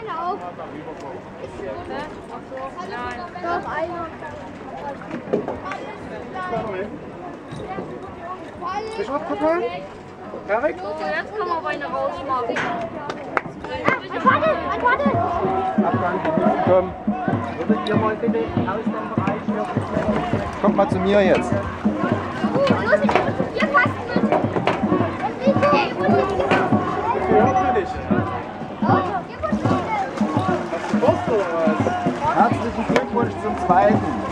Einer auf. Doch, einer. Bist du abgekommen? Erik? So, jetzt kann man eine rausmachen. Warte! Abgang, komm. Würdet ihr mal bitte aus dem Bereich hier? Kommt mal zu mir jetzt. Los, wir fassen mit. Hört ihr nicht? Hast du Post oder was? Herzlichen Glückwunsch zum Zweiten.